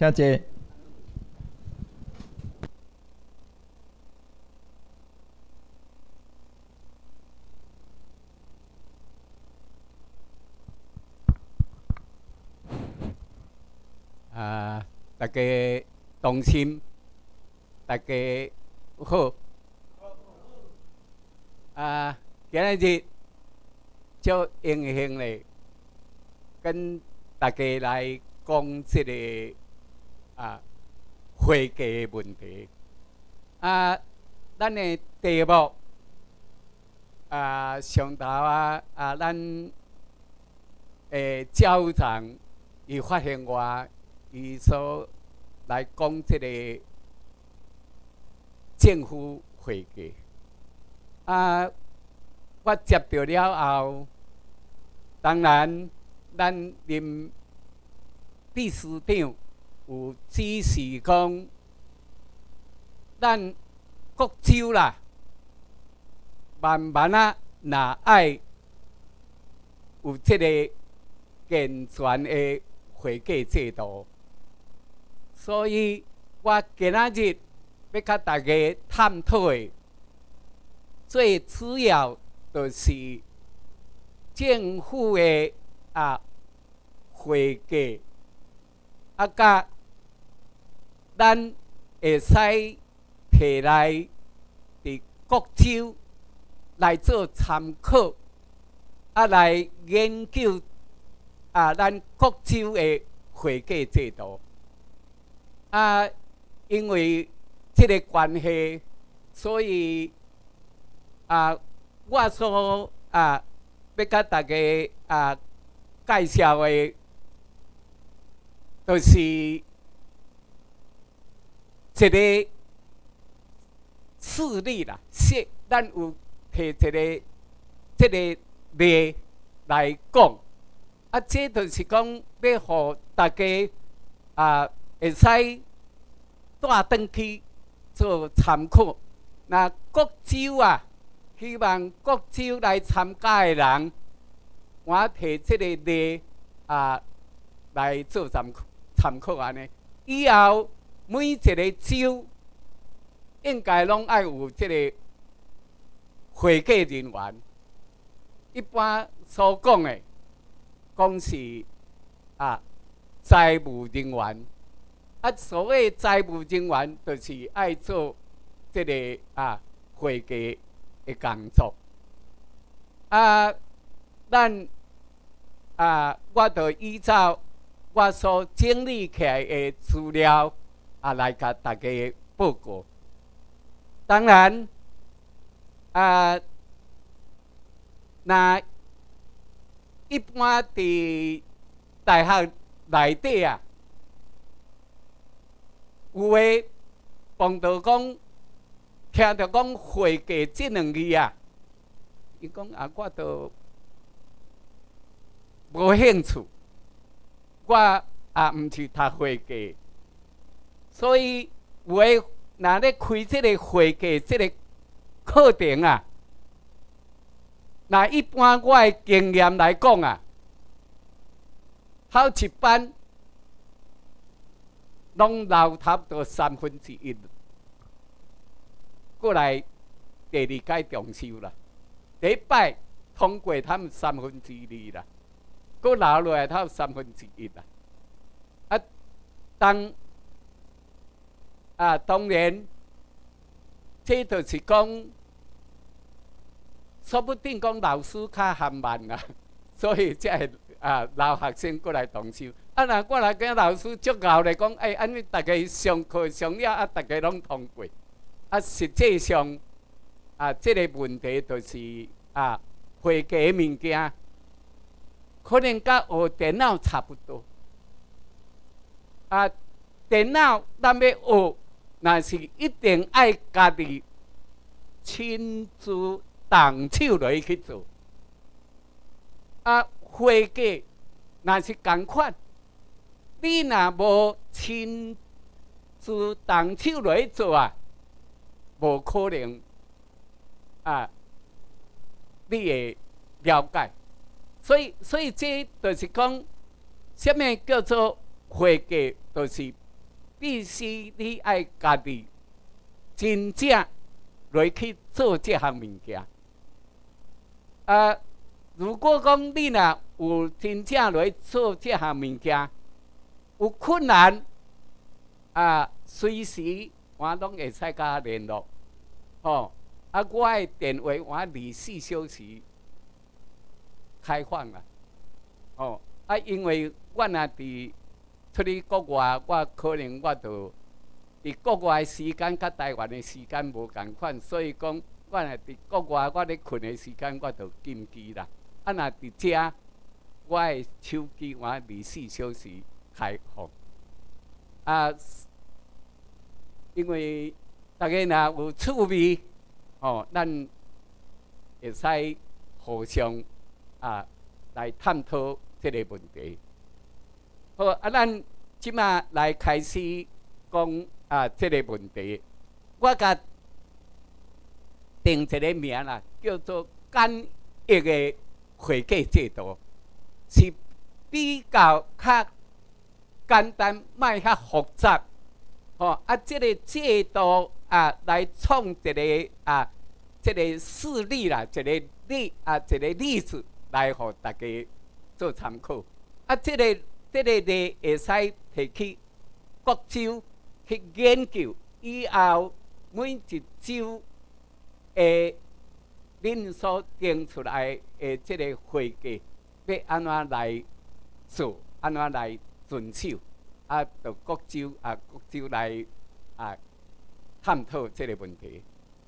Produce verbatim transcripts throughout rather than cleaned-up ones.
请坐。 啊，大家同心，大家好。啊，今日就荣幸咧，跟大家来讲这个啊会计的问题。啊，咱的题目啊，上头啊啊，咱诶教务长伊发现我。伊所来讲这个政府会计啊，我接到了后，当然咱林秘书长有指示讲，咱各州啦，慢慢啊，若爱有这个健全的会计制度。所以，我今仔日要甲大家探讨的，最主要就是政府的啊会计，啊，甲咱会使摕来伫各州来做参考，啊，来研究啊咱各州的会计制度。啊，因为这个关系，所以啊，我所啊要甲大家啊介绍的，就是一个事例啦。说咱有摕一个这个例来讲，啊，这就是讲要互大家啊。会使带转去做参考。那各州啊，希望各州来参加的人，我摕这个例啊来做参考参考安尼。以后每一个州应该拢爱有这个会计人员。一般所讲的，讲是啊财务人员。啊，所谓财务人员，就是爱做这个啊会计的工作。啊，咱啊，我就依照我所整理起来的资料啊，来甲大家报告。当然，啊，那一般伫大学内底啊。有诶，碰到讲，听到讲会计这两字啊，伊讲啊，我都无兴趣，我啊毋是读会计，所以有诶，若咧开这个会计这个课程啊，那一般我诶经验来讲啊，头一班。拢留差不多三分之一，过来第二届重修啦。第一摆通过他们三分之二啦，过留落来他三分之一啦。啊，当啊当然，这就是讲，说不定讲老师较含慢啦，所以才会啊留学生过来重修。啊！若我来跟老师足够来讲，哎，安尼大家上课上了啊，大家拢通过。啊，实际上啊，这个问题就是啊，会计物件可能甲学电脑差不多。啊，电脑咱要学，那是一定爱家己亲自动手来去做。啊，会计那是共款。你若无亲自动手来做啊，无可能啊，你会了解。所以，所以这就是讲，什么叫做会计？就是必须你爱家己真正来去做这项物件。啊，如果讲你若有真正来做这项物件，有困难啊，随时我拢会使甲联络。哦，啊，我的电话我二十四小时开放啦。哦，啊，因为我若伫出去国外，我可能我就伫国外的时间甲台湾的时间无共款，所以讲我若伫国外，我咧困的时间我就禁机啦。啊，若伫遮，我的手机我二十四小时开放。啊，因为大家若有趣味，哦，咱会使互相啊来探讨这个问题。好，啊，咱即马来开始讲啊这个问题。我甲定一个名啦，叫做简易的会计制度，是比较较简单，莫遐复杂。哦，啊，这个制度啊，来创一个啊，这个事例啦，一个例啊，一个例子来互大家做参考。啊，这个这个例会使摕去各州去研究，以后每一州诶，恁所定出来诶，这个会计要安怎来做，安怎来遵守。啊，就各州啊，各州来啊探讨这个问题。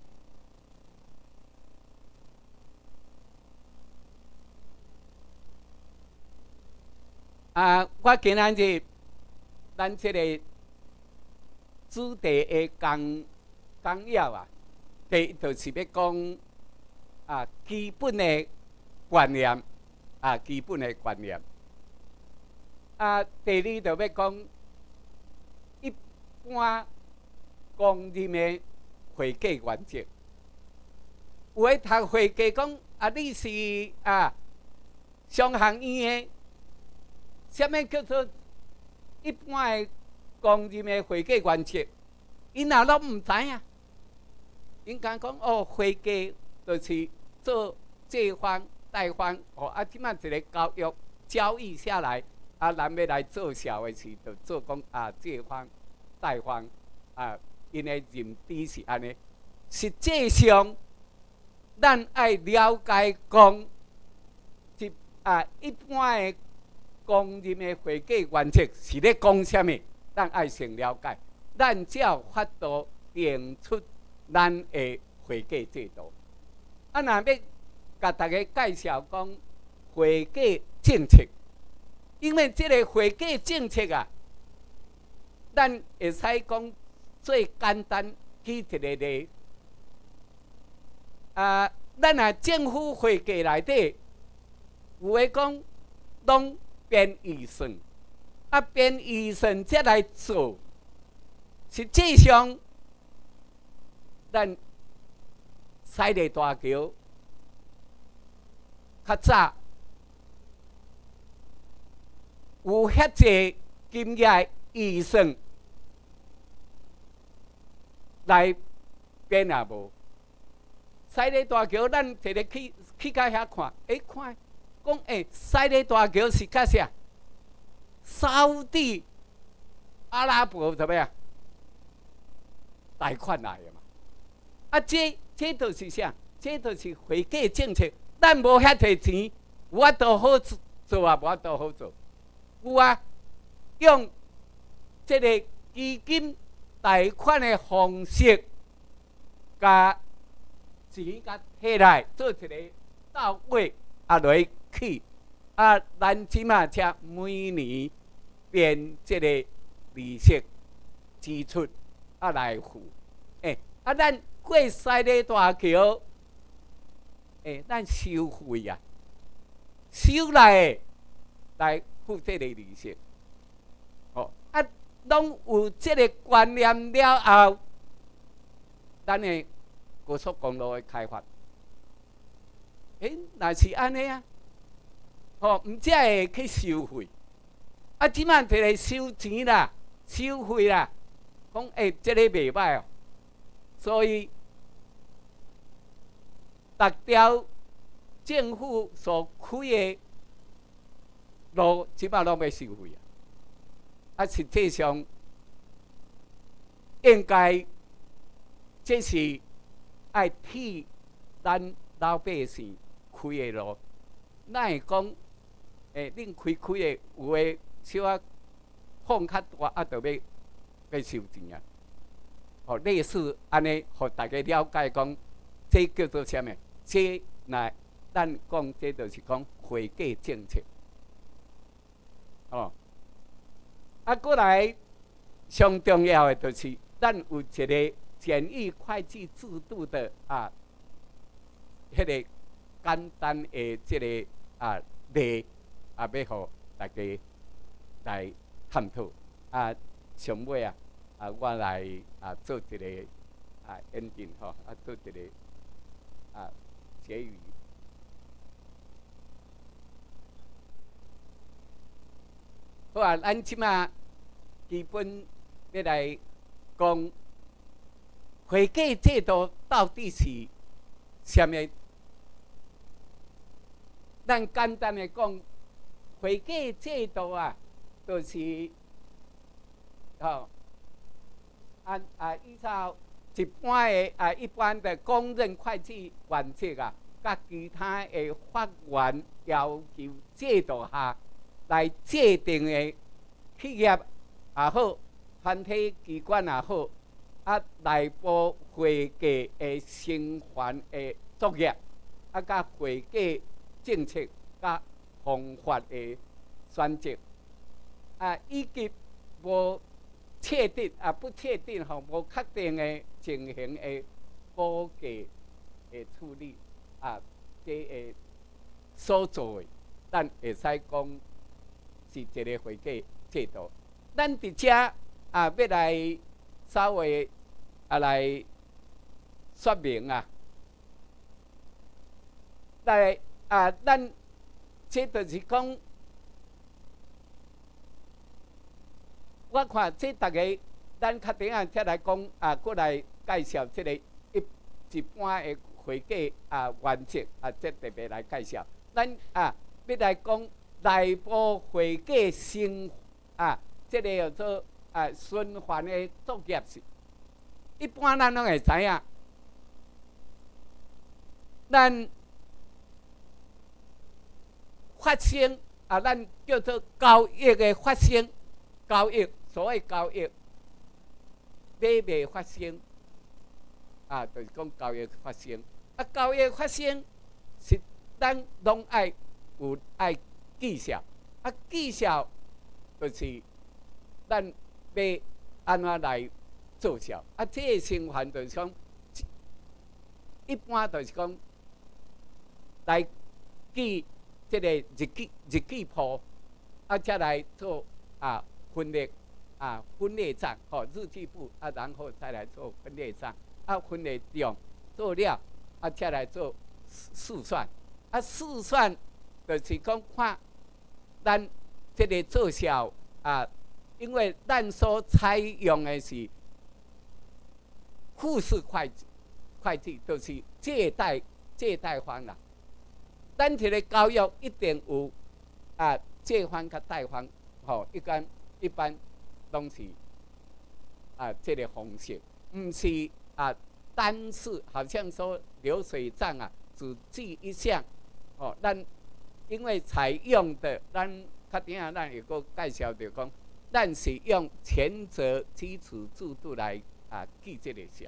啊，我今仔日咱这个主题的纲纲要啊，第一就是要讲啊基本的观念啊，基本的观念。啊，第二就要讲一般公认的会计原则。有诶读会计讲啊，你是啊商学院的，什么叫做一般的公认的会计原则？因也拢唔知影。因讲讲哦，会计就是做借方、贷方，哦啊，即摆一个交易交易下来。啊，咱要来做小的时，就做讲啊，借方、贷方啊，因的认知是安尼。实际上，咱爱了解讲，一啊一般的公认的会计原则是咧讲啥物？咱爱先了解，咱才有法度定出咱的会计制度。啊，若要甲大家介绍讲会计政策。因为这个会计政策啊，咱会使讲最简单举一个例啊，咱啊政府会计内底有诶讲拢编预算，啊编预算才来做。实际上，咱西丽大桥较早。有遐济金额预算来编也无。西丽大桥，咱摕咧去去到遐看，哎、欸、看，讲哎、欸，西丽大桥是甲啥？沙地阿拉伯怎么样？贷款来的嘛。啊，这这都是啥？这都是会计政策。咱无遐摕钱，有法度好做啊，无法度好做。有啊，用这个基金贷款的方式，甲钱甲摕来做一个到位啊来去啊，咱即马才每年编这个利息支出啊来付。诶、欸，啊，咱过西丽大桥，诶、欸，咱收费啊，收来来。付这个利息，哦，啊，拢有这个观念了后，咱的高速公路的开发，诶，那是安尼啊，哦，唔才会去收费，啊，即摆摕来收钱啦，收费啦， 讲诶，这个袂歹哦，所以逐条政府所开的路，即摆拢要收费啊！啊，实际上应该这是爱替咱老百姓开的路，哪会讲诶，恁开开的有诶小啊放较大，啊，就要要收钱啊！哦，类似安尼，互大家了解讲，这叫做啥物？这那咱讲，这就是讲会计政策。哦，啊，过来上重要的就是咱有一个简易会计制度的啊，迄、那个简单的这个啊例啊，要互大家来探讨啊。上尾啊啊，我来啊做一个啊 ending 吼，啊做一个啊结语。好啊，咱即马基本要来讲会计制度到底是啥物？咱简单的讲，会计制度啊，就是哦，按啊依照一般的啊一般的公认会计原则啊，甲其他的法源要求制度下来制定的企业也好，团体机关也好，啊内部会计的生还的作业，啊甲会计政策甲方法的选择，啊以及无确定啊不确定吼无确定的情形的估计的处理啊，这个所做的，咱会使讲是一个会计制度。咱伫遮啊，要来稍微啊来说明啊，来啊，咱这就是讲。我看这大家，咱较顶下才来讲啊，过来介绍这个一一般的会计啊原则啊，这特别来介绍。咱啊要来讲内部会计生啊，这个叫做啊循环的作业是，一般咱拢会知影，咱发生啊，咱叫做交易的发生，交易。所谓交易，买卖发生，啊，就是讲交易发生。啊，交易发生是咱拢爱有爱绩效，啊，绩效就是咱要安怎来做效。啊，这个生还就是讲，一般就是讲来记这个日记日记簿，啊，再来做啊分类。啊，分类账吼，日记簿啊，然后再来做分类账啊，分类用做了啊，再来做试算啊，试算就是讲看咱这个做效啊，因为咱所采用的是复式会计，会计就是借贷借贷方啦。咱这个教育一定有啊，借方甲贷方吼，一般一般。拢是啊，这个方式，唔是啊，单是好像说流水账啊，只记一项哦。咱因为采用的，咱较顶下咱有个介绍着讲，咱是用前者基础制度来啊记这个项。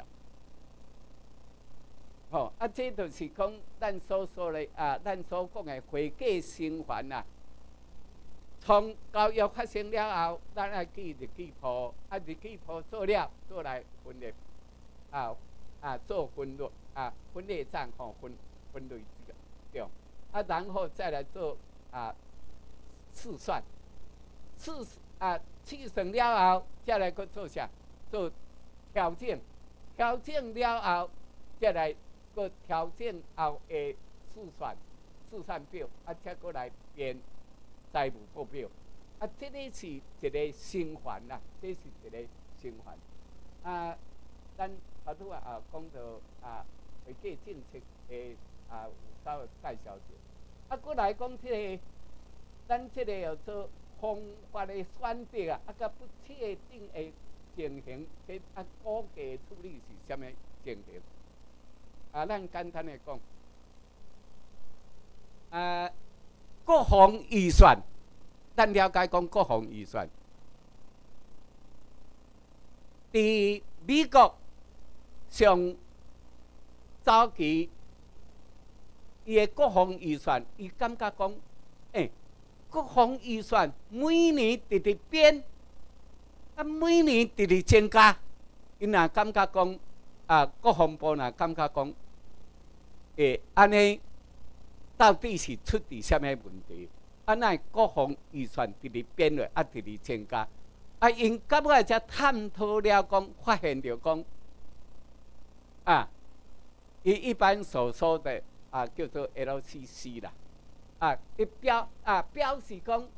哦，啊，这就是讲咱所说的啊，咱所讲的会计生还啊。从交易发生了后，咱爱记日记簿，啊日记簿做了，做来分类，啊啊做分类啊分类账吼分分类这个对，啊然后再来做啊试算，试啊试算了后，再来去做啥？做调整，调整了后，再来个调整后的试算试算表，啊再过来编。债务报表，啊，这个是一个循环啦，这是一个循环。 啊，咱头拄啊啊讲到啊会计政策的啊有稍微介绍者，啊，过来讲即、这个，咱即个叫做方法的选择啊，啊，甲不确定的情形，这啊估计处理是啥物情形？啊，咱简单的讲，啊，国防预算，咱了解讲国防预算。伫美国上早期，伊的国防预算，伊感觉讲，诶、欸，国防预算每年直直变，啊，每年直直增加，伊若感觉讲，啊，国防部若感觉讲，诶，安尼到底是出伫啥物问题？啊，那国防预算直直变落，啊，直直增加。啊，因到尾才探讨了讲，发现着讲，啊，伊一般所说的啊叫做 L C C 啦，啊，伊表啊表示讲，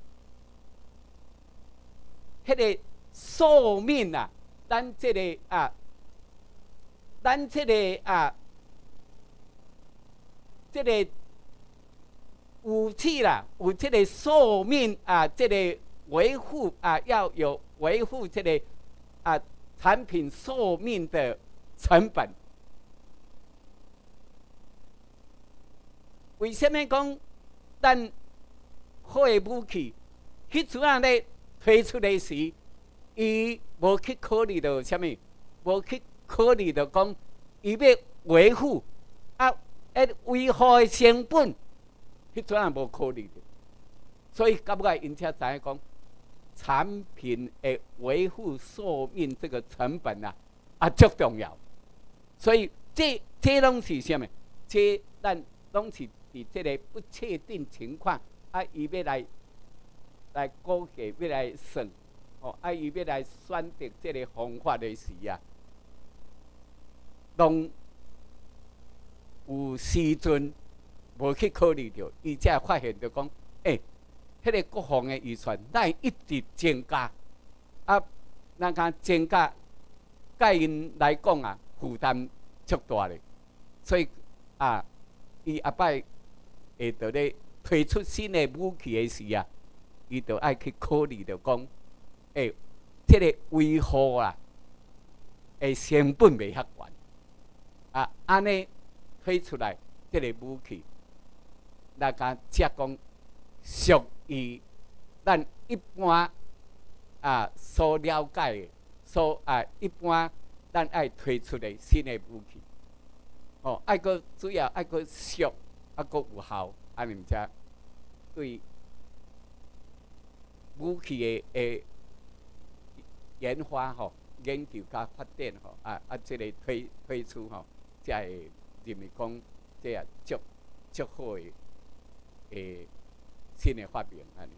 迄个寿命啊，咱即个啊，咱即个啊，即个武器啦，有即个寿命啊，即个维护啊，要有。维护这个啊产品寿命的成本，为什么讲咱好的武器，迄阵啊咧推出的时，伊无去考虑到什么，无去考虑到讲伊要维护啊，诶维护的成本，迄阵啊无考虑的，所以到尾因才知影讲。产品的维护寿命这个成本啊，啊足重要，所以这这拢是什么？这咱拢是伫这个不确定情况啊，伊要来来估计，要来算，哦，啊，伊要来选择这个方法的时啊，拢有时阵无去考虑到，伊才发现到讲，诶、欸。迄个国防的预算，咱一直增加，啊，咱讲增加，甲因来讲啊，负担足大咧。所以啊，伊后摆会得咧推出新的武器的时啊，伊就爱去考虑着讲，诶、欸，这个维护啊，诶成本袂遐悬，啊，安尼推出来这个武器，咱讲只讲属。以咱一般啊所了解的，所啊一般咱爱推出的新的武器，哦，爱个主要爱个俗，啊个有效，安尼毋才对武器的诶研发吼、研究甲发展吼，啊啊，即、这个推推出吼，才会认为讲，这也足足好的诶。新的发明安尼，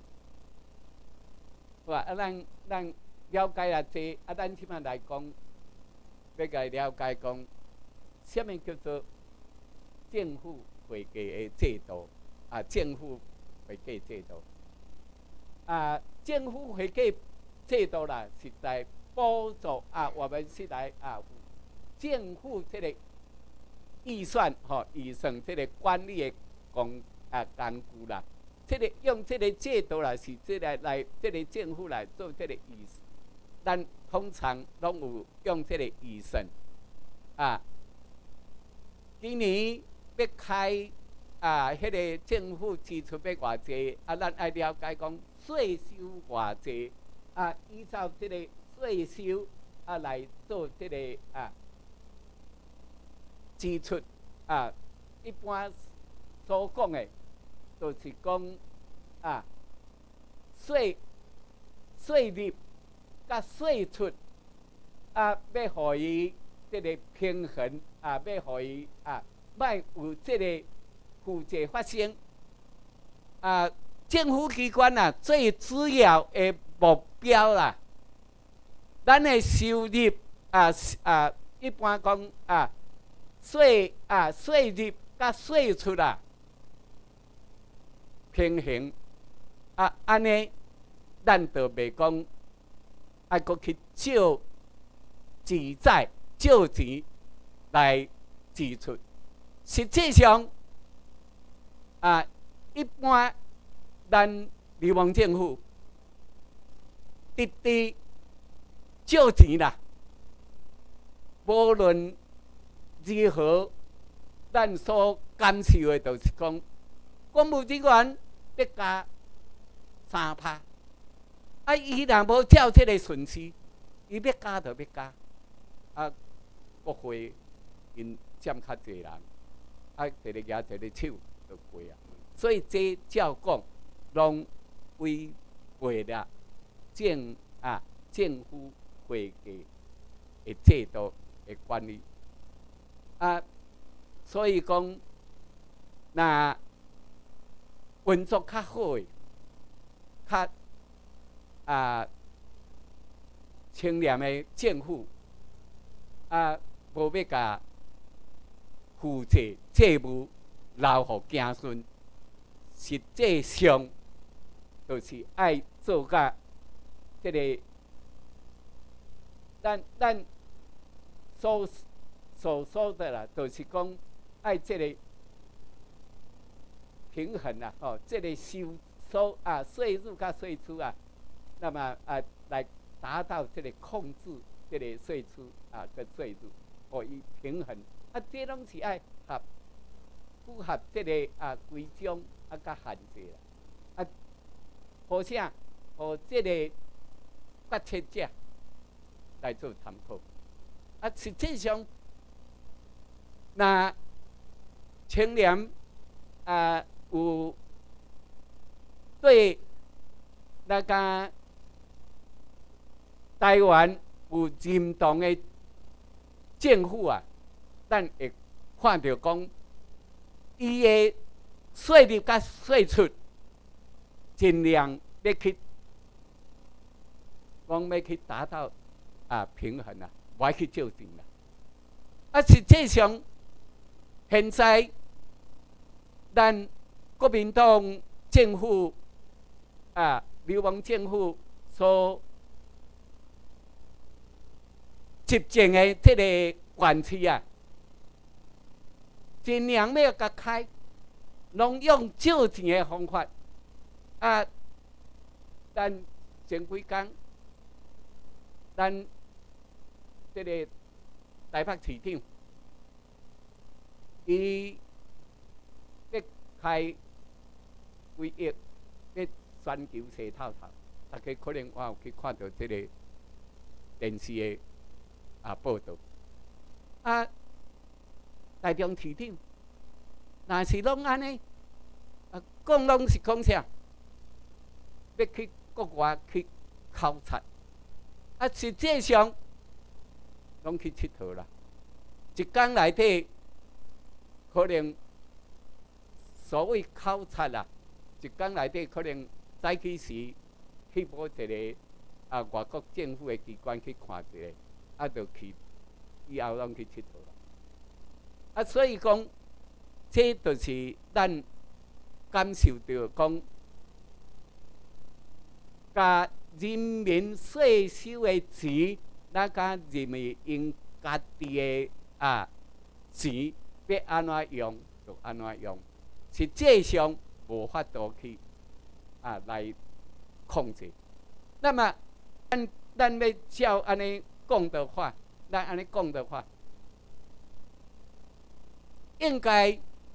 哇！啊，咱咱了解啊，这啊，咱即摆来讲，要甲了解讲，什么叫做政府会计的制度啊？政府会计制度啊，政府会计制度啦，是来补助啊，我们是来啊，政府这个预算吼，预算这个管理的工啊工具啦。这个用这个制度来是这个来，这个政府来做这个预算，咱通常拢有用这个预算啊。今年要开啊，迄、那个政府支出要偌济啊？咱爱了解讲税收偌济啊？依照这个税收啊来做这个啊支出啊，一般所讲的。就是讲啊，税税入甲税出啊，要互伊这个平衡啊，要互伊啊，莫有这个负债发生啊。政府机关啊，最主要的目标啦，咱的收入啊啊，一般讲啊，税啊税入甲税出啊。平衡啊，安尼咱就袂讲，爱搁去少自在借钱来支出。实际上，啊，一般咱流氓政府直直借钱啦，无论如何，咱所感受的就是讲，公务人员要加三趴，啊，伊若无照这个顺序，伊要加就要加，啊，国会因占较济人，啊，一个举一个手就过啊。所以这照讲，拢违背了政啊政府会计的制度的管理啊。所以讲，那运作较好的、较啊清廉的政府啊，无要甲负责债务留互子孙，实际上就是爱做甲这个咱咱所所说的啦，就是讲。爱这个平衡啊，哦，这个收收啊，税入甲税出啊，那么啊，来达到这个控制这个税出啊跟税入，哦，以平衡啊，这拢是爱合符合这个啊规章啊甲限制啦，啊，好啥？互这个决策者来做参考，啊，实际上那。清廉啊，有对那个台湾有认同的政府啊，咱会看到讲，伊的税入甲税出，尽量要去讲要去达到啊平衡啊，不爱去照进啦。啊，实际上现在。咱国民党政府啊，流氓政府所执政的这个县市啊，尽量要甲开，拢用借钱的方法啊。咱前几天，咱这个台北市长，伊。要开几亿，要全球洗透透，大家可能我有去看到这个电视的啊报道。啊，台中市长，若是拢安尼，啊，讲拢是讲啥？要去国外去考察，啊，实际上拢去佚佗啦。一天内底可能。所谓考察啦，一天内底可能早起时去某一个啊外国政府的机关去看一下，啊，就去以后拢去佚佗啦。啊，所以讲，这就是咱感受到讲，甲人民税收的钱，咱甲人民用家己的啊钱要安怎用就安怎用。实际上无法度去啊来控制。那么，咱咱要照安尼讲的话，咱安尼讲的话，应该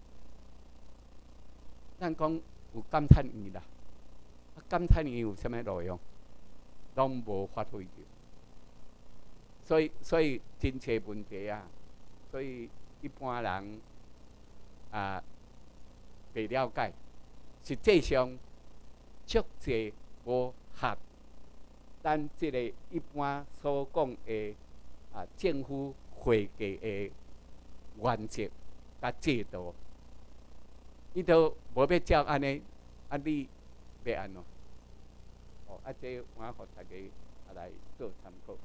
咱讲有感叹语啦。感叹语有啥物内容？拢无发挥着。所以，所以真侪问题啊，所以一般人啊。袂了解，实际上足侪无合咱即个一般所讲的啊政府会计的原则甲制度，伊都无要照安尼，啊你要安怎？哦，啊这我互大家来做参考。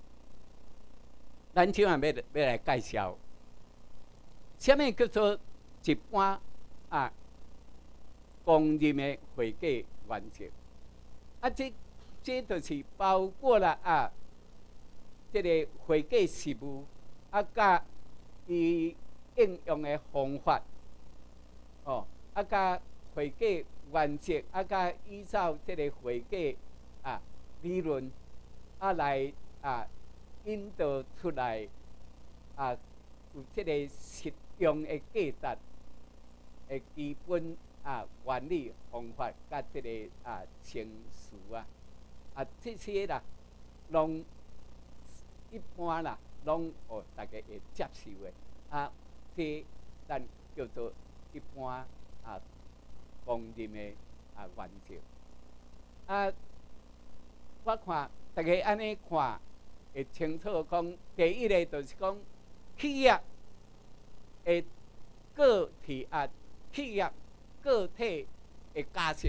咱今晚要要来介绍，什么叫做一般啊？公认的会计原则，啊，这这就是包括了啊， 即个会计事务，啊，甲伊应用的方法，哦，啊，甲会计原则，啊，甲依照即个会计啊理论，啊来啊引导出来啊有即个实用的价值的基本啊原理方法，甲即个啊程序啊，啊这些啦，拢一般啦，拢哦大家会接受的啊，这咱叫做一般啊公认的啊原则啊。我看大家安尼看会清楚，讲第一个就是讲企业的个体啊，企业个体的价值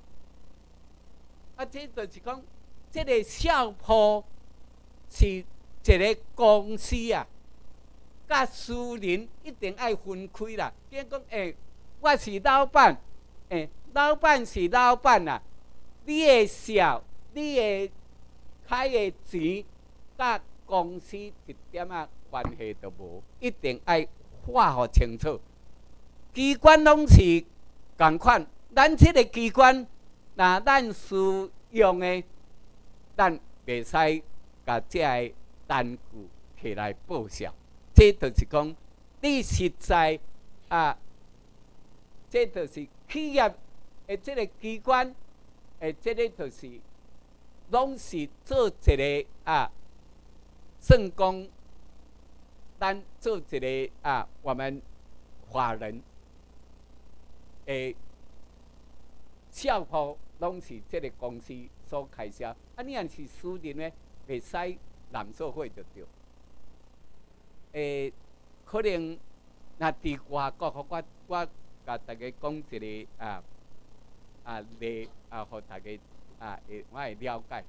啊，这就是讲，这个小铺是一个公司啊，甲私人一定爱分开啦。比如讲，诶、欸，我是老板，诶、欸，老板是老板啊，你的小。你的开的钱，甲公司一点仔关系都无，一定爱划好清楚。机关拢是共款，咱这个机关，那咱使用的，咱袂使甲这个单据起来报销。这就是讲，你实在啊，这就是企业的这个机关，诶，这个就是。拢是做一个啊，算讲，咱做一个啊，我们华人诶，小铺拢是这个公司所开销。啊，你若是私人呢，袂使揽做伙就对。诶，可能若伫外国，我我甲大家讲一个啊啊例啊，互大家。啊，会我会了解。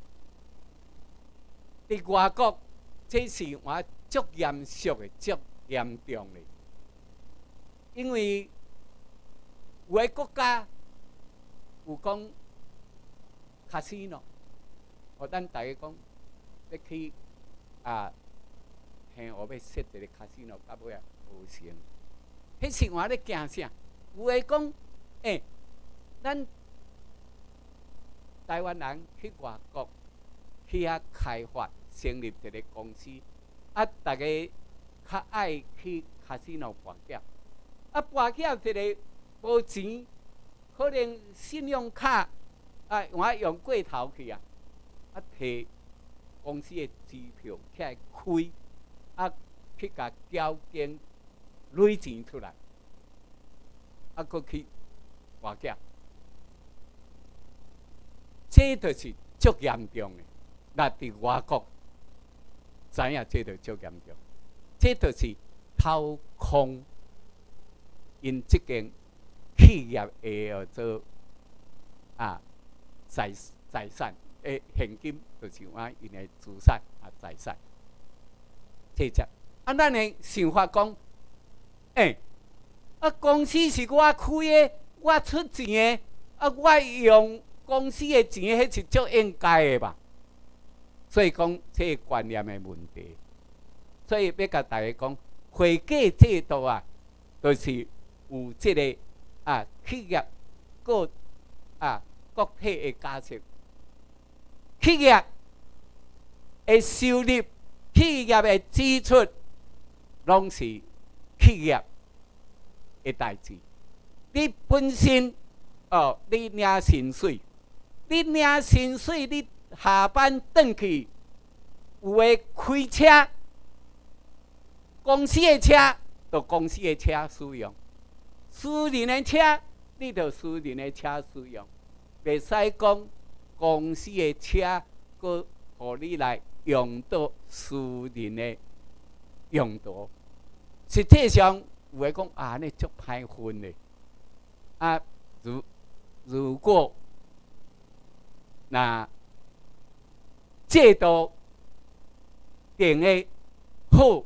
伫外国，这是我足严肃的、足严重的，因为有个国家有讲卡西诺，互咱大家讲要去啊，嘿，我要设一个卡西诺，到尾啊无成。迄是我咧惊啥？有个讲，诶、欸，咱。台湾人去外国去遐开发，成立一个公司，啊，大家较爱去卡西诺博缴，啊，博缴一个无钱，可能信用卡啊，我用过头去啊，啊，摕公司的支票起来开，啊，去甲交金累钱出来，啊，搁去博缴。这就是足严重的，那伫外国知影这就足严重，这就是掏空因这间企业的做啊财财产诶现金，就是我因的资产啊财产。这只啊，咱的想法讲，诶、欸，啊公司是我开的，我出钱的，啊我用。公司的钱，迄是足应该的吧？所以讲，这个观念的问题。所以要甲大家讲，会计制度啊，就是有这个啊企业个啊国体的价值，企业的收入、企业的支出，拢是企业的代志。你本身哦，你领薪水。你领薪水，你下班转去，有诶开车，公司诶车，就公司诶车使用；私人诶车，你就私人诶车使用。袂使讲公司诶车，搁互你来用到私人诶用途。实际上，有诶讲啊，你足歹分诶。啊，如如果那制度定的好，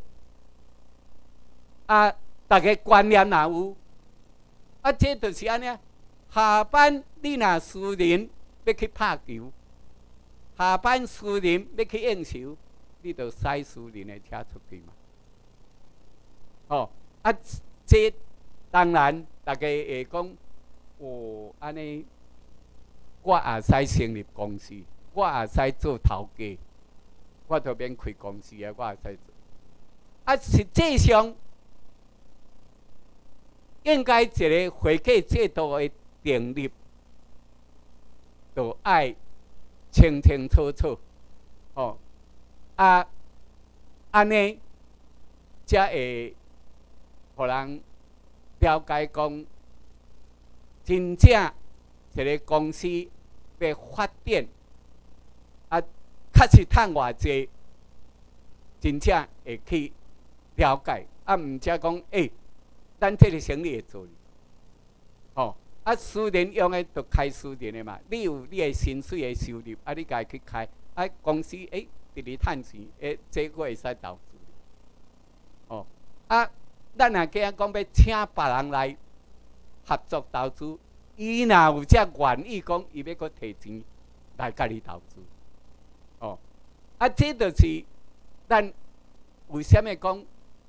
啊，大家观念哪有？啊，这就是安尼。下班你若私人要去拍球，下班私人要去应酬， 你就驶私人的车出去嘛。哦，啊，这当然大家会讲，哦，安尼，我也使成立公司，我也使做头家，我就免开公司啊，我也使做。啊，实际上，应该一个会计制度的订立，就爱清清楚楚，哦，啊，安尼才会互人了解讲，真正一个公司要发展，啊，确实趁偌济，真正会去了解，啊，毋则讲，诶、欸，咱这个生意会做，哦，啊，私人用的就开私人的嘛，你有你的薪水的收入，啊，你家己去开，啊，公司诶，直直趁钱，诶，这个会使投资，哦，啊。咱若今讲要请别人来合作投资，伊若有只愿意讲，伊要搁摕钱来甲你投资，哦，啊，这就是咱为什么讲，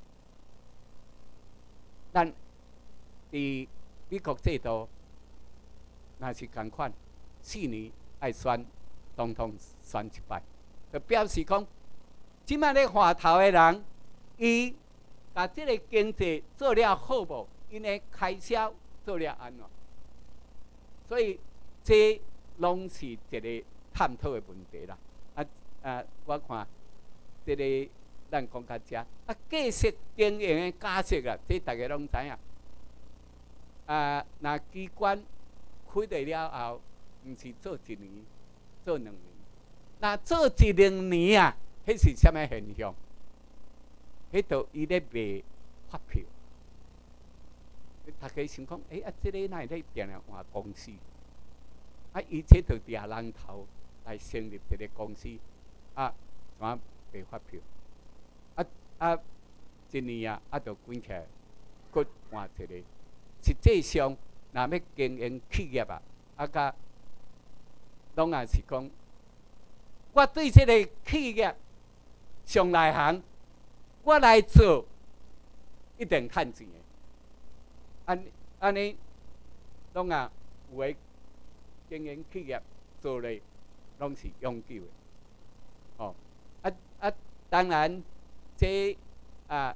咱伫美国制度，若是共款，四年爱选总统选一摆，就表示讲，即摆咧话头的人，伊。把这个经济做了好无？因为开销做了安怎？所以这拢是一个探讨的问题啦。啊啊，我看这个咱讲到这，啊，继续经营的假设啊，这大家拢知影。啊，那机关开得了后，毋是做一年，做两年。那做一两年啊，迄是什么现象？迄度伊咧卖发票，大家想讲，诶、欸、啊，这个哪会咧定定换公司？啊，伊这就掠人头来成立一个公司，啊，怎啊卖发票？啊啊，一年啊，啊，就关起来，搁换一个。实际上，若要经营企业啊，啊，甲拢也是讲，我对这个企业上内行。我来做，一定趁钱的。安安尼，拢啊有诶经营企业做咧，拢是永久的。哦，啊啊，当然，这啊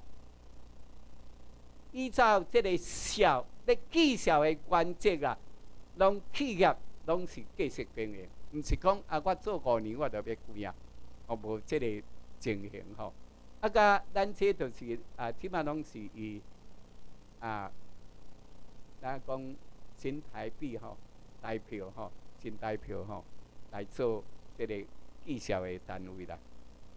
依照这个效，咧绩效的原则啊，拢企业拢是继续经营，毋是讲啊我做五年我就要关啊，哦无这个情形吼。啊，甲咱这就是啊，即马拢是以啊，咱讲新台币吼、台票吼、新台票吼来做这个绩效的单位啦。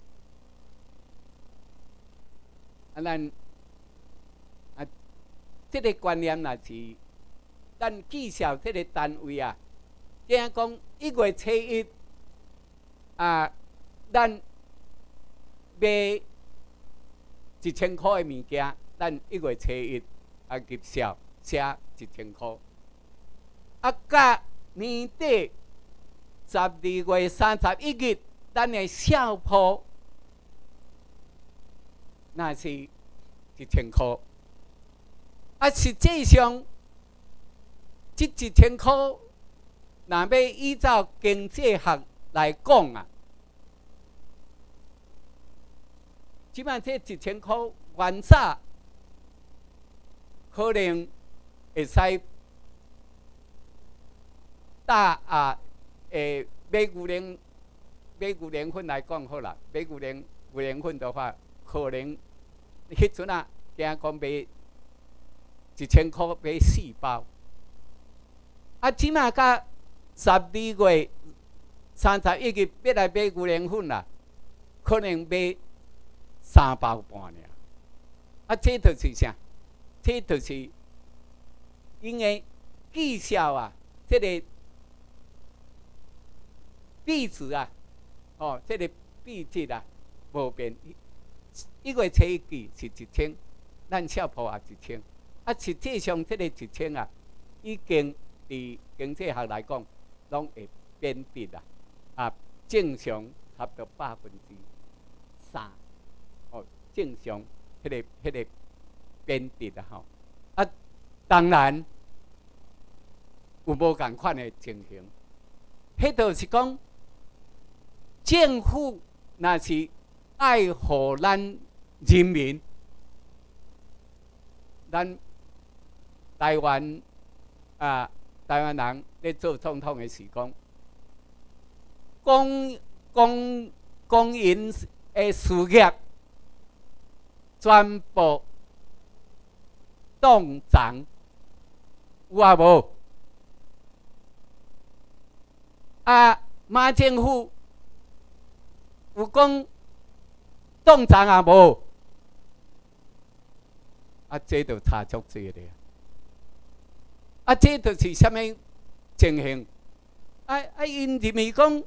啊，咱啊，这个观念若是咱绩效这个单位啊，即样讲一月初一啊，咱卖一千块的物件，咱一月初一啊入销写一千块，啊，甲年底十二月三十一日，咱的销铺那是一千块，啊，实际上这一千块，若要依照经济学来讲啊。即摆这一千块原早可能会使打啊，诶，买牛奶、买牛奶粉来讲好啦，买牛奶牛奶粉的话，可能迄阵啊，惊讲买一千块买四包，啊，即摆甲十二月三十一日要来买牛奶粉啦，可能买三包半尔，啊，这就是啥？这就是因为绩效啊，这个币值啊，哦，这个币值啊，无变。一月初一记是一千，咱销铺也一千，啊，实际上这个一千啊，已经伫经济学来讲，拢会贬值啦，啊，正常差不多百分之三，哦，正常迄、那个迄、那个编制啊吼。啊，当然有无共款的情形，迄就是讲政府若是爱护咱人民，咱台湾啊，台湾人咧做总统的时讲，公公公营的事业全部冻涨，有啊无？啊，马政府有讲冻涨啊无？啊，这就差足多咧。啊，这就是什么情形？啊啊，因认为讲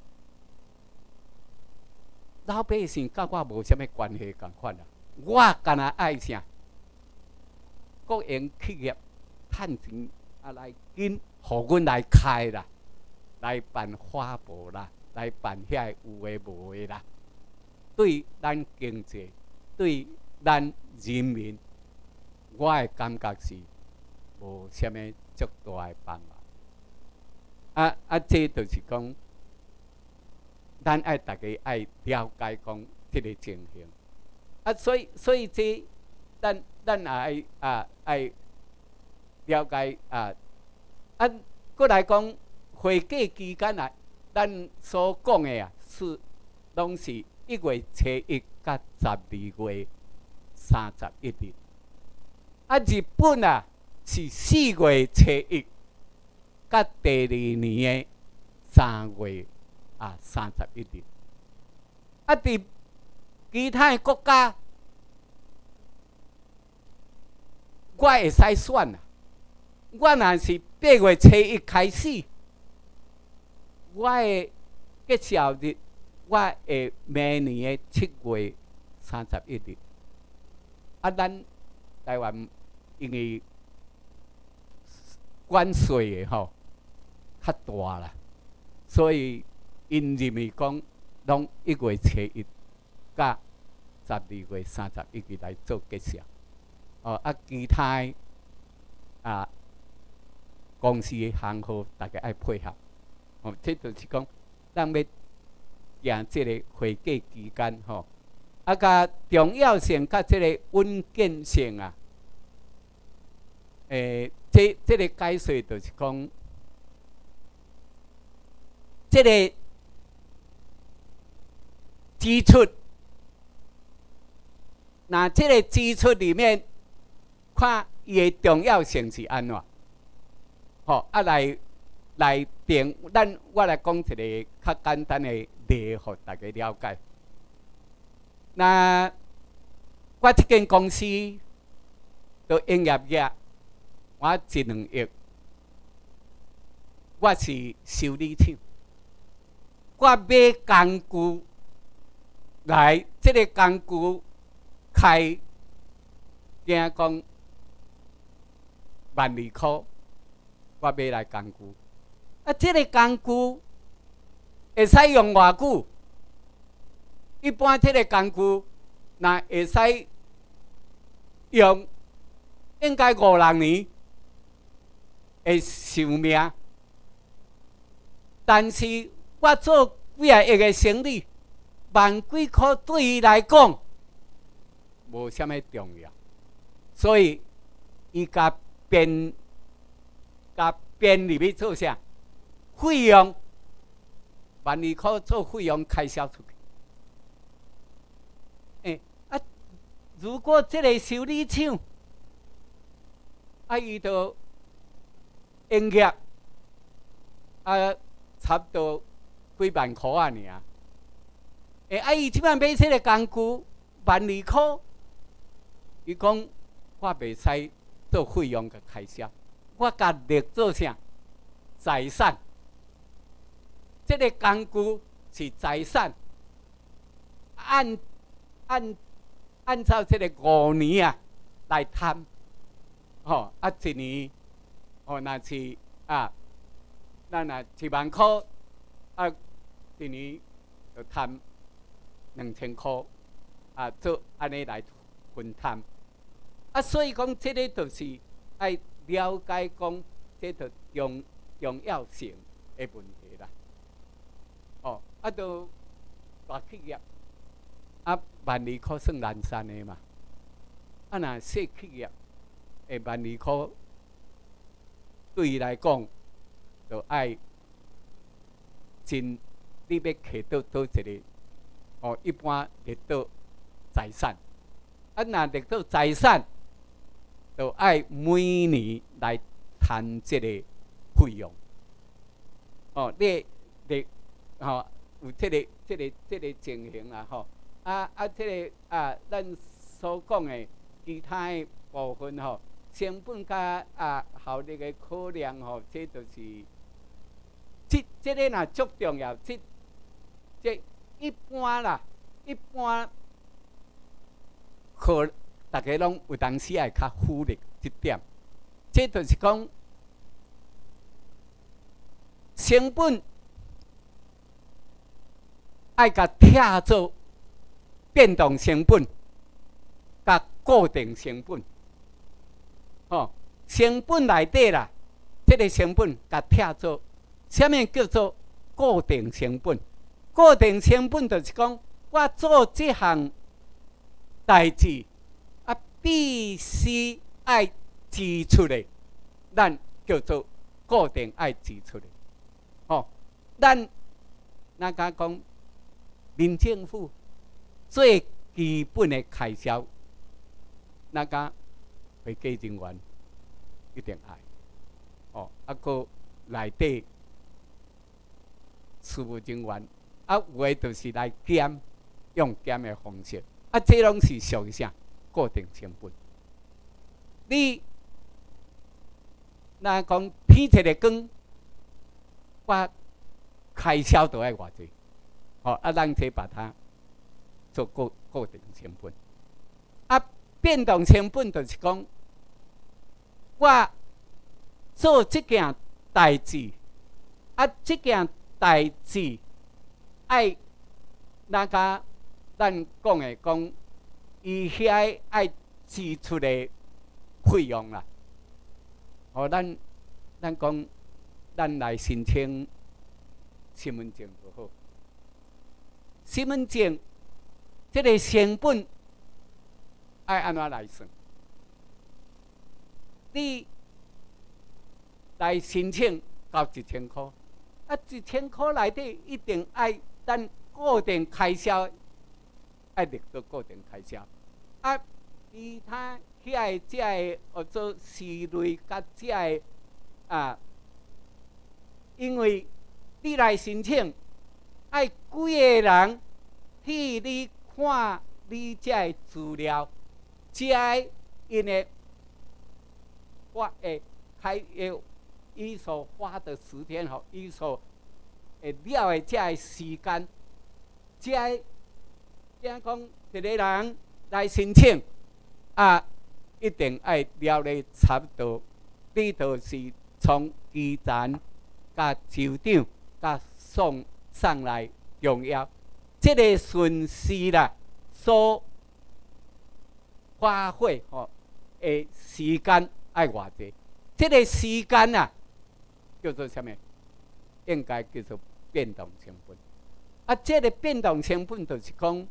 老百姓甲我无什么关系共款啊。我干那爱啥？国营企业趁钱啊来紧，互阮来开啦，来办花博啦，来办遐有诶无诶啦。对咱经济，对咱人民，我诶感觉是无什么足大诶帮忙。啊啊，这就是讲，咱爱大家爱了解讲这个情形。啊，所以所以这咱咱也爱啊爱了解啊啊，过来讲会计期间啊，咱所讲的啊是拢是一月初一到十二月三十一日。啊，日本啊是四月初一到第二年的三月啊三十一日。啊，伫其他的国家，我会使选啊。我若是八月初一开始，我的结束日，我会明年的七月三十一日。啊，咱台湾因为关税的吼较大啦，所以因认为讲，拢一月初一甲十二月三十一日来做结束。哦，啊，其他啊公司的行号，大家爱配合。哦，这就是讲，咱要行这个会计期间吼，啊，甲重要性甲这个稳健性啊，诶，这这个解说就是讲，这个支出。那这个支出里面，看伊的重要性是安怎？好，啊来来定，咱我来讲一个较简单的例，互大家了解。那我这间公司做营业额，我一两亿，我是修理厂，我买工具来，这个工具。开，惊讲万二块，我买来工具。啊，这个工具会使用偌久？一般这个工具，那会使用，应该五六年的寿命。但是我做几啊亿的生意，万几块对伊来讲。无啥物重要，所以伊甲编甲编入去做啥？费用万二块做费用开销出去。诶、欸、啊，如果这个修理厂啊，伊就营业啊，差不多几万块啊尔。诶、欸，啊，伊即摆买这个工具万二块。伊讲我袂使做费用甲开销，我甲列做啥？财产。这个工具是财产，按按按照这个五年啊来摊，吼、哦、啊一年，哦那是啊，咱若一万块，啊一年就摊两千块， 啊做安尼来分摊。啊，所以讲，这个就是爱了解讲，这个重重要性的问题啦。哦，啊，都大企业啊，万二块算难产的嘛。啊，若小企业诶，万二块对伊来讲，就爱真你要摕到倒一个哦，一般摕到财产。啊，若摕到财产，就爱每年来摊这个费用。哦，你你吼有这个这个这个情形啦吼。啊啊，这个啊，咱所讲的其他的部分吼，成本甲啊效率的考量吼，这就是这这个若足重要。这这一般啦，一般可大家拢有当时爱较忽略这点。这就是讲成本爱甲拆做变动成本，甲固定成本。哦，成本内底啦，这个成本甲拆做，什么叫做固定成本？固定成本就是讲，我做这项代志啊，必须爱支出的，咱叫做固定爱支出的。哦，咱那讲讲民政府最基本的开销，那讲会计人员一定爱。哦，啊个内底事务人员，啊有诶就是来减，用减的方式，啊这拢是属于啥固定成本。你那讲天一个光，我开销都爱偌济，哦啊咱可以把它做固固定成本。啊变动成本就是讲，我做这件代志，啊这件代志爱那个咱讲的讲，伊遐爱支出的费用啦。哦，咱咱讲，咱来申请身份证就好。身份证这个成本爱安怎来算？你来申请交一千块，啊，一千块内底一定爱咱固定开销，爱列到固定开销。啊，其他遐个遮个学做事类，甲遮个啊，因为你来申请，爱几个人替你看你遮个资料，遮个因的花诶开诶，伊所花的时间吼，伊所会了的遮个时间，遮个遮讲一个人来申请啊，一定爱了咧差不多，你就是从基层、甲首长、甲送上来重要，这个顺序啦，所花费吼的时间爱偌济？这个时间啊，叫做什么？应该叫做变动成本。啊，这个变动成本就是讲，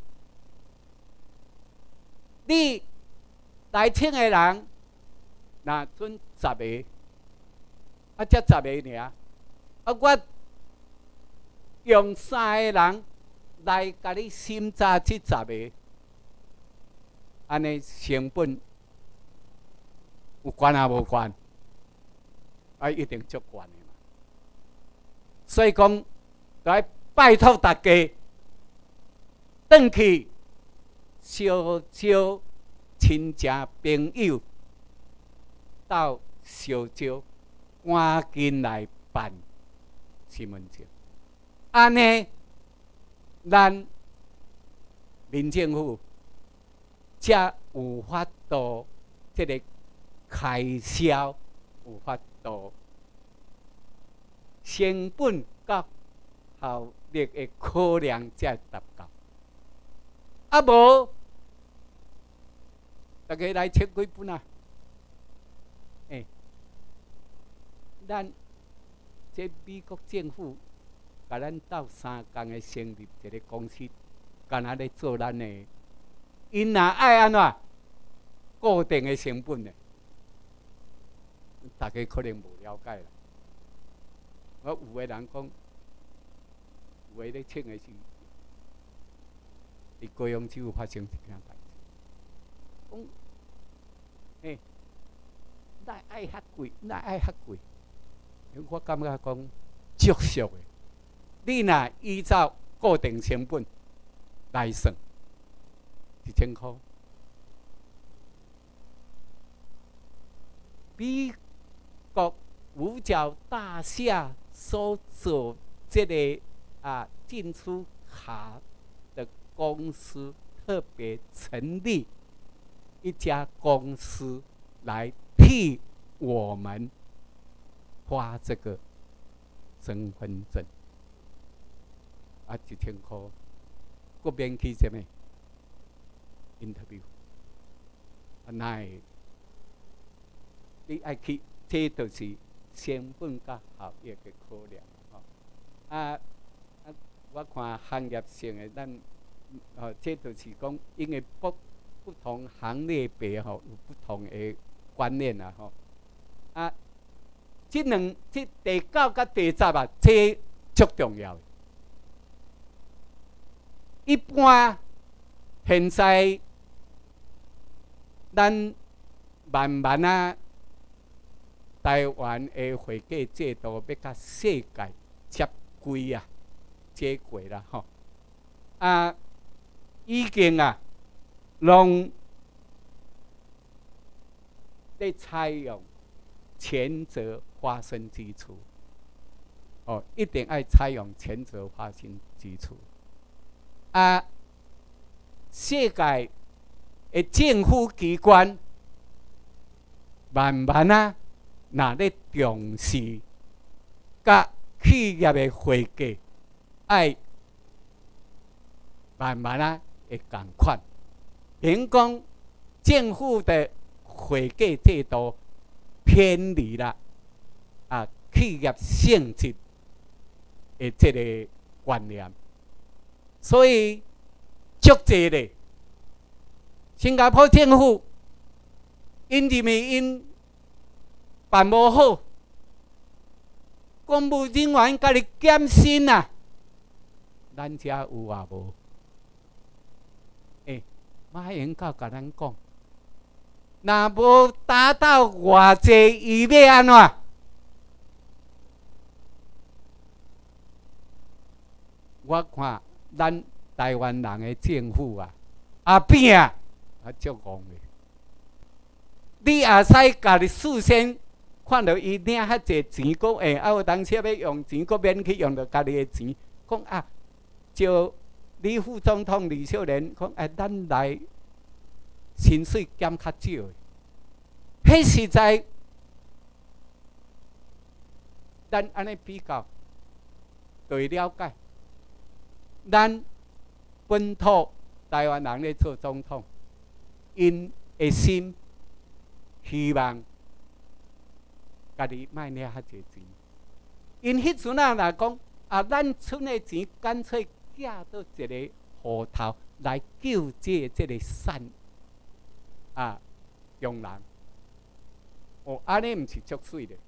你来请的人，若准十个，啊，才十个尔。啊，我用三个人来甲你审查这十个，安尼成本有关啊无关？啊，一定足关的嘛。所以讲，来拜托大家，转去小招亲戚朋友，到小招赶紧来办身份证。安尼，咱民政府才有法度，这个开销有法度，成本甲效率的考量才达到。啊无， 大家来签几本啊？哎、欸，咱这美国政府甲咱斗三工的成立一个公司，干那咧做咱的，因若爱安怎固定的成本呢？大家可能无了解啦。我有个人讲，有个咧请的是，伫高雄市有发生一件代志，讲，诶、欸，咱爱遐贵，咱爱遐贵。我感觉讲，足俗的。你若依照固定成本来算，一千块。美国五角大厦所做这个啊进出卡的公司，特别成立一家公司来替我们发这个身份证。啊，一千块，搁免去什么 interview， 啊，那会你爱去，这就是成本甲效益的考量吼。啊啊，我看行业性的咱，哦，这就是讲，因为不不同行业别吼有不同的观念啊吼。啊，这两这第九甲第十啊，这足重要的。一般现在咱慢慢啊，台湾的会计制度要甲世界接轨啊，接轨啦吼。啊，已经啊，拢在采用前者发生基础。哦，一定要采用前者发生基础。啊，世界的政府机关慢慢啊，若咧重视甲企业的会计，爱慢慢啊会共款。因讲政府的会计制度偏离了啊企业性质的这个观念。所以，足济咧，新加坡政府因认为因办无好，公务人员家己减薪啊，咱遮有啊无？诶、欸，马英九甲咱讲，若无达到偌济，伊要安怎？我看。咱台湾人的政府啊，阿扁啊，啊足戆的。你也使家己事先看到伊领遐济钱，讲诶，啊有当时要用钱，搁免去用到家己的钱，讲啊，就李副总统李秀莲讲，哎，咱来薪水减较少的，迄实在，咱安尼比较，就会了解。咱本土台湾人咧做总统，因的心希望家己卖领遐济钱。因迄阵啊，来讲啊，咱剩的钱干脆寄到一个户头来救济这个善啊穷人。哦，安尼毋是足水的。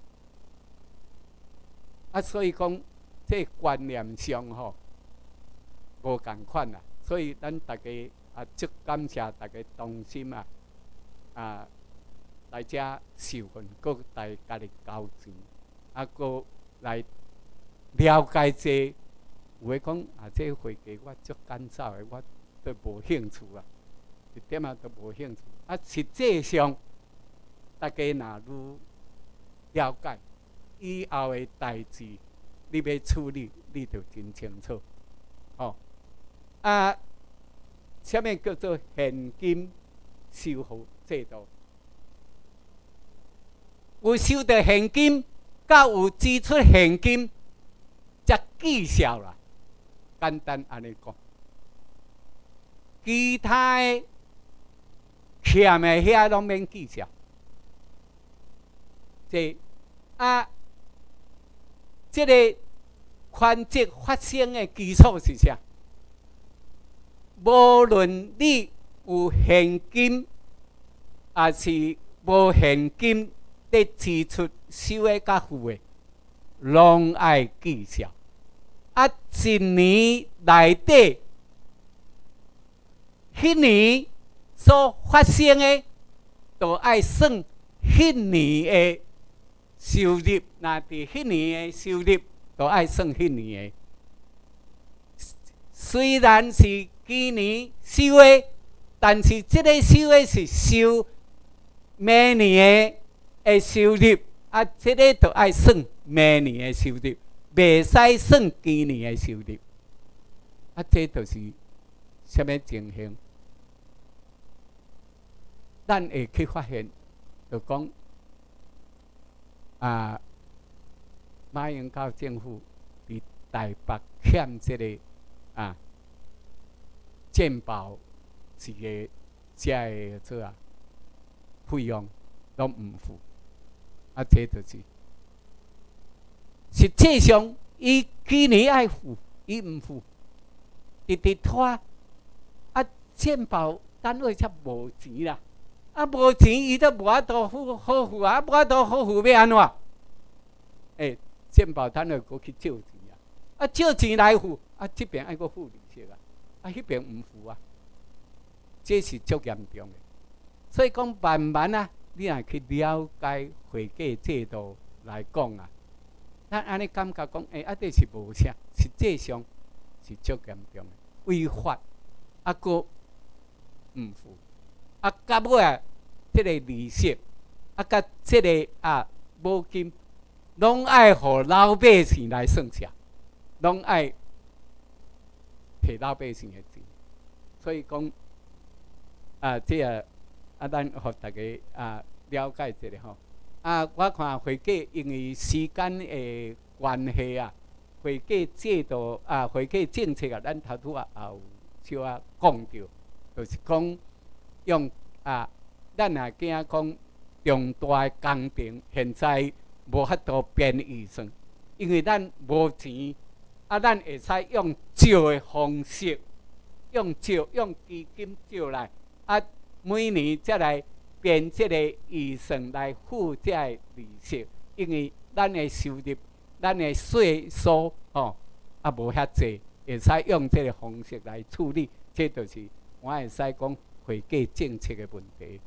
啊，所以讲这观念上吼。无共款啦，所以咱大家啊，足感谢大家同心啊，啊，来遮受训，搁来家己交钱，啊，搁来了解这。有诶讲啊，这个会计我足干燥诶，我都无兴趣啊，一点仔都无兴趣。啊，实际上，大家若愈了解以后诶代志，你要处理，你就真清楚，哦。啊，什么叫做现金收付制度？有收到现金，甲有支出现金，才计效啦。简单安尼讲，其他的欠的遐拢免计较。这啊，这个权责发生的基础是啥？无论你有现金，还是无现金咧支出收的甲付的，拢爱计较。啊，一年内底，迄年所发生的，都爱算迄年的收入。那伫迄年的收入，都爱算迄年的。虽然是今年收的，但是这个收的是收明年的收入，啊，这个都爱算明年的收入，袂使算今年的收入。啊，这就是什么情形？咱会去发现，就讲啊，马英九政府伫台北欠这个啊。健保一个遮个做啊费用拢毋付，啊，这就是实际上伊今年爱付，伊毋付，直直拖，啊，健保单位才无钱啦，啊，无钱伊都无法度付好付啊，无法度好付要安怎？诶、欸，健保单位过去借钱啊，啊，借钱来付，啊，这边爱搁付利息啊。啊，迄边毋付啊，这是足严重的。所以讲，慢慢啊，你若去了解会计制度来讲啊，咱安尼感觉讲，诶、欸，啊，这是无啥，实际上是足严重的，违法啊，搁毋付啊，到尾啊，这个利息啊，甲这个啊保金，拢爱互老百姓来算账，拢爱。摕老百姓的钱，所以讲啊，这个啊，咱互大家啊了解一下吼。啊，我看会计因为时间的关系啊，会计制度啊，会计政策啊，咱头拄啊也有小啊讲到，就是讲用啊，咱也惊讲重大的工程现在无法度编预算，因为咱无钱。啊，咱会使用借的方式，用借用基金借来，啊，每年才来编这个预算来付这个利息，因为咱的收入、咱的税收哦，啊无遐济，会使用这个方式来处理，这就是我会使讲会计政策的问题。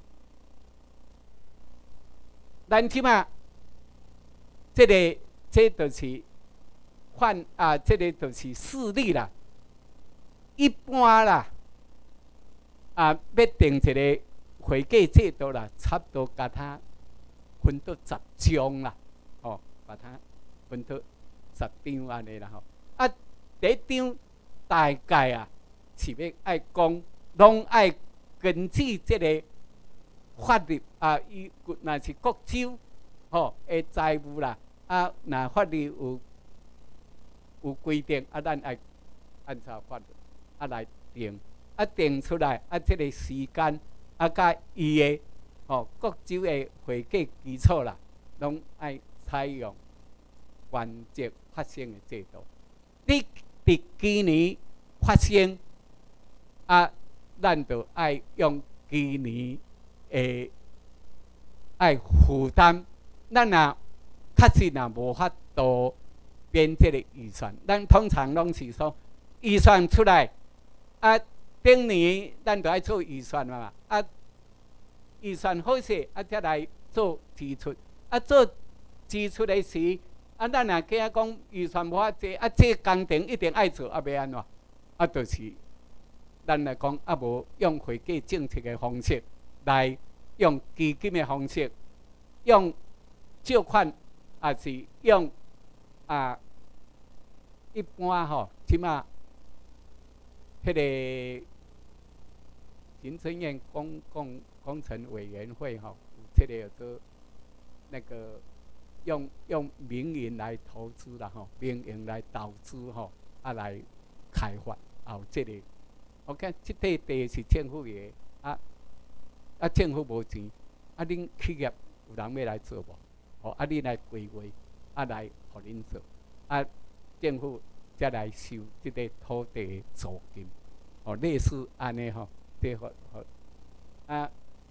咱即马这个，这就是。换啊，这个就是事例啦。一般啦，啊，要定一个会计制度啦，差不多把它分到十章啦，哦，把它分到十章安尼啦吼。啊，第一章大概啊是要爱讲，拢爱根据这个法律啊，伊若是各州吼的财务啦，啊，若法律有。有规定啊，咱爱按照法律啊来定，啊定出来啊，这个时间啊，甲伊的哦各州的会计基础啦，拢爱采用原则发生的制度。你伫今年发生啊，咱就爱用今年的爱负担，咱若确实若无法度。编这个预算，咱通常拢是说预算出来，啊，顶年咱就爱做预算嘛，啊，预算好势，啊，才来做支出，啊，做支出的时，啊，咱若惊讲预算无法做，啊，这工程一定爱做，啊，要安怎？啊，就是咱来讲，啊，无用会计政策的方式来用基金的方式，用借款，还是用。啊，一般吼，即马迄个行政院公共工程委员会吼，有这个做那个用用民营来投资啦吼，民营来投资吼，啊来开发，后这个，我看这块地是政府的啊， 啊，政府无钱，啊，恁企业有人要来做无？哦，啊，你来规划，啊，来互恁做，啊，政府才来收即个土地的租金，哦，类似安尼吼，对吼吼，啊，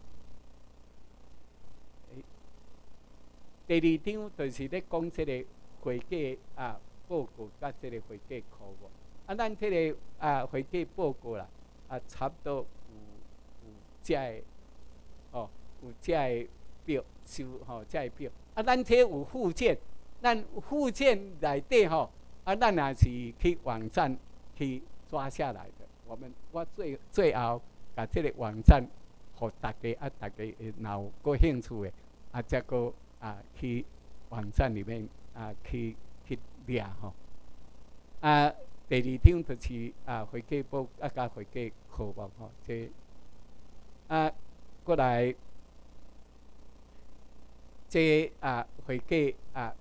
第二张就是咧讲即个会计啊报告甲即个会计科目，啊，咱即个啊会计报告啦，啊，差不多有有遮个，哦，有遮个表收吼，遮个表，啊，咱这有附件，咱附件内底吼。啊，咱也是去网站去抓下来的。我们我最最后把这个网站，互大家啊，大家会若有过兴趣的，啊，再个啊去网站里面啊去去掠吼。啊，第二张就是啊会计簿啊加会计科目吼，这啊过来这啊会计啊。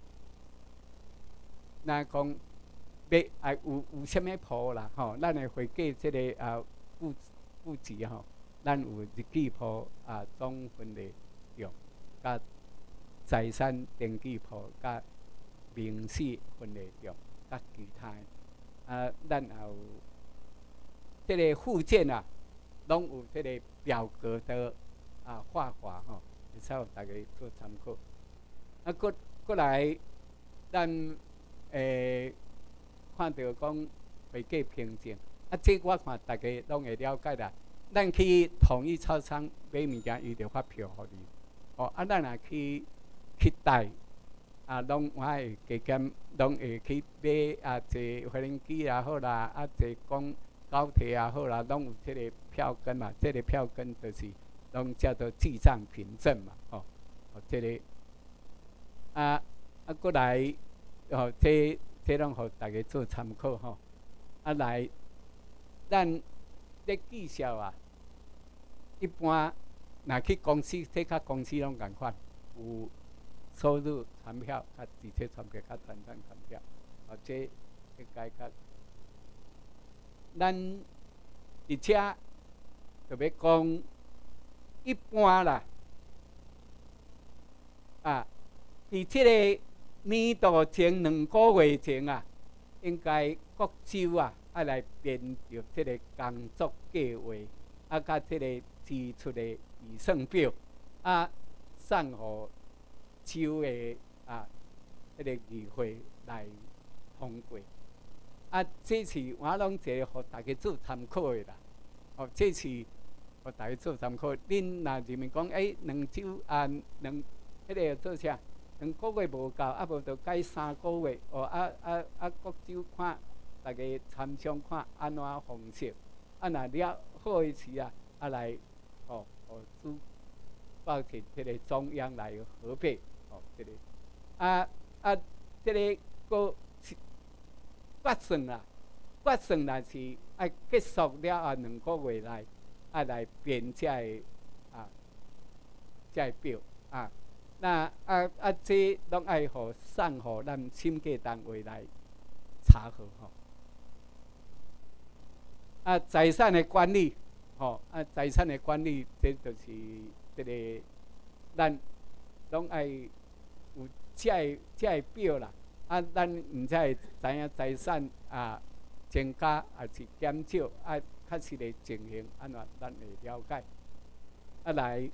那讲要啊有有啥物簿啦吼，咱的会计即个啊布布局吼，咱有日记簿啊总分类表，甲财产登记簿，甲明细分类表，甲其他啊，咱也有即个附件啊，拢有即个表格的啊画法吼，会使互大家做参考。啊，过过来咱。诶，看到讲会计凭证，啊，这我看大家拢会了解啦。咱去统一超商买物件，伊就发票互你。哦，啊，咱也去去贷，啊，拢我会加减，拢会去买啊，坐飞轮机也好啦，啊，坐公高铁也好啦，拢有这个票根嘛。这个票根就是拢叫做记账凭证嘛。哦，哦，这个啊啊，过来。哦，这这拢互大家做参考吼。啊，来，咱咧绩效啊，一般若去公司，这较公司拢共款，有收入传票、甲直接传票、甲转账传票，哦，这应该较。咱而且特别讲，一般啦，啊，伫即个。年度前两个月前啊，应该各州啊爱来编着这个工作计划，啊，甲这个支出的预算表，啊，送互州的啊，这个议会来通过。啊，这是我拢一个互大家做参考的啦。哦，这是互大家做参考。恁若认为讲，诶，两州啊，两迄个做啥？两个月无够，啊无就改三个月。哦，啊啊啊，各州看大家参详看安怎方式。啊，若了好诶时啊，啊来哦哦主报请这个中央来核备。哦，这个啊啊，这个个决算啦，决算若是爱结束了后两个月内，啊来编这个啊这个表啊。那啊啊，这拢爱互送互咱审计单位来查核吼。啊，财产的管理，吼啊，财产的管理，这就是这个咱拢爱有这个这个表啦。啊，咱毋才会知影财产啊增加还是减少，啊，确实的情形安怎咱会了解。啊来。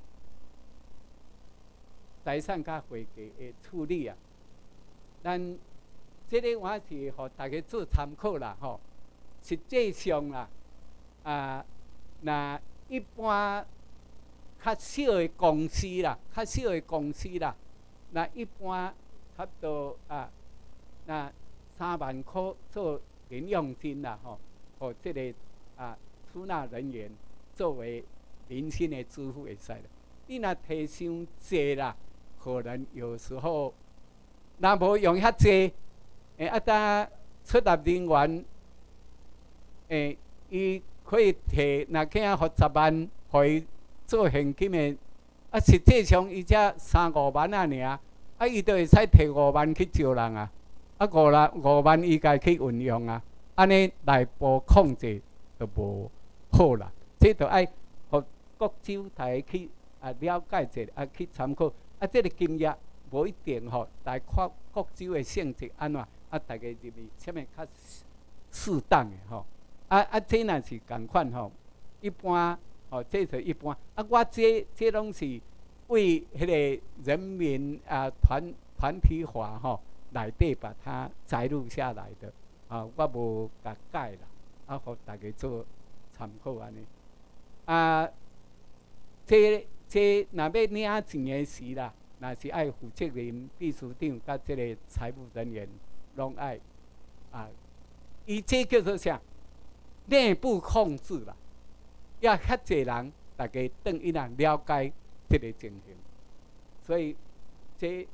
财产甲会计的处理啊，咱这个我是互大家做参考啦吼。实际上啦，啊，那一般较小的公司啦，较小的公司啦，那一般差不多啊，那三万块做零用金啦吼，互这个啊出纳人员作为零星的支付会使啦。你若提伤济啦。可能有时候，若无用遐济，诶，啊，当出纳人员，诶，伊可以摕若去啊，互十万，互伊做现金的，啊，实际上伊才三五万啊尔，啊，伊就会使摕五万去招人啊，啊，五万五万伊家去运用啊，安尼内部控制就无好啦，这就爱互各州大家去啊了解一下，啊去参考。啊，这个经验无一定吼，来看各州的性质安怎，啊，大家入去啥物较适当的吼。啊啊，这若是共款吼，一般吼，这是一般。啊，我这这拢是为迄个人民啊团团体化吼内底把它摘录下来的啊，我无甲改啦，啊，互大家做参考安尼。啊，这这若要领钱的时啦，若是爱负责人、秘书长甲这个财务人员拢爱啊，伊这叫做啥？内部控制啦，要遐济人，大家等伊人了解这个情形，所以这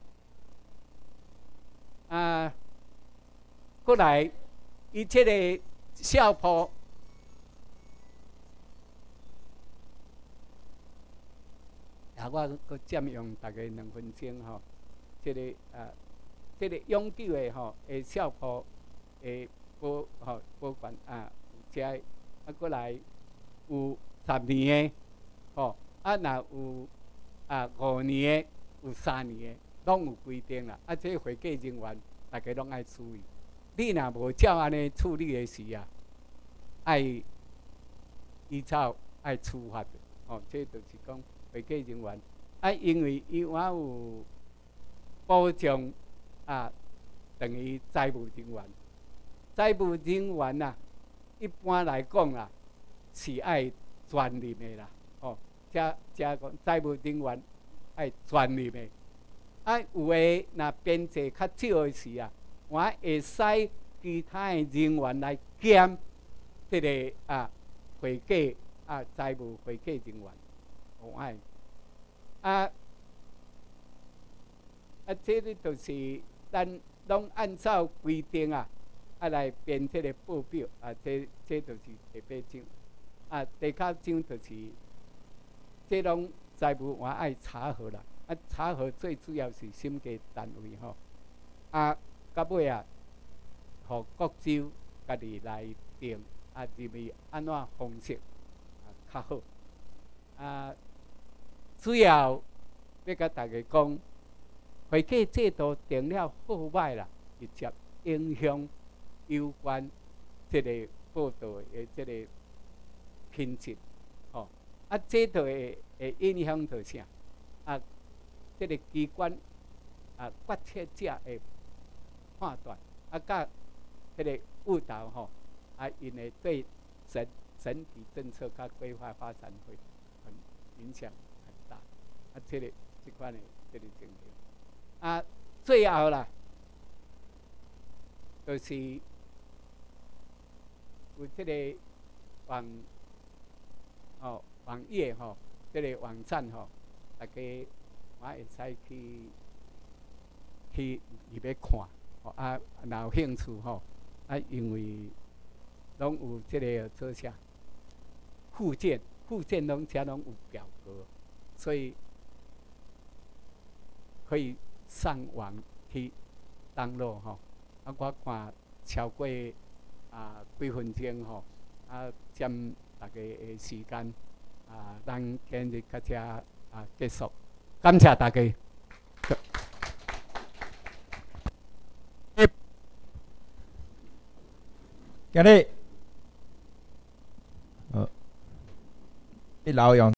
啊，过来，伊这个校坡。啊，我阁占用大概两分钟吼，这个啊，这个永久的吼，诶，校坡诶保吼保管啊，有遮啊，过来有十年的吼，啊，若有啊五年的，有三年的，拢有规定啦。啊，这会计人员大家拢爱注意，你若无照安尼处理的时啊，爱依照爱处罚的，哦，这就是讲。会计人员啊，因为伊我有保障啊，等于财务人员。财务人员呐、啊，一般来讲啦，是爱专业的啦。哦，加加讲财务人员爱专业的。啊，有诶，若编制较少的时啊，我会使其他的人员来兼这个啊会计啊财务会计人员。有爱啊啊，这个就是咱拢按照规定啊，啊来编这个报表啊，这这就是第八章啊，第九章就是这拢财务我爱查核啦，啊查核最主要是审计单位吼，啊到尾啊，互各州家己来定啊，入去安怎方式啊较好啊。主要要甲大家讲，会计制度定了好歹啦，直接影响有关这个报道的这个品质，吼、哦、啊，这就会会影响到啥？啊，这个机关啊决策者的判断，啊，甲这个误导吼，啊，因会对整整体政策甲规划发展会很影响。啊，这个这款的这个情形，啊，最后啦，就是有这个网哦网页吼、哦，这个网站吼、哦，大家我会使去去里面看，哦啊，若有兴趣吼、哦，啊，因为拢有这个做啥附件，附件拢遮拢有表格，所以。可以上网去登录吼，啊，我看超过啊几分钟吼，啊占大家的时间，啊，咱今日到这啊结束，感谢大家。 今日，呃，一老用。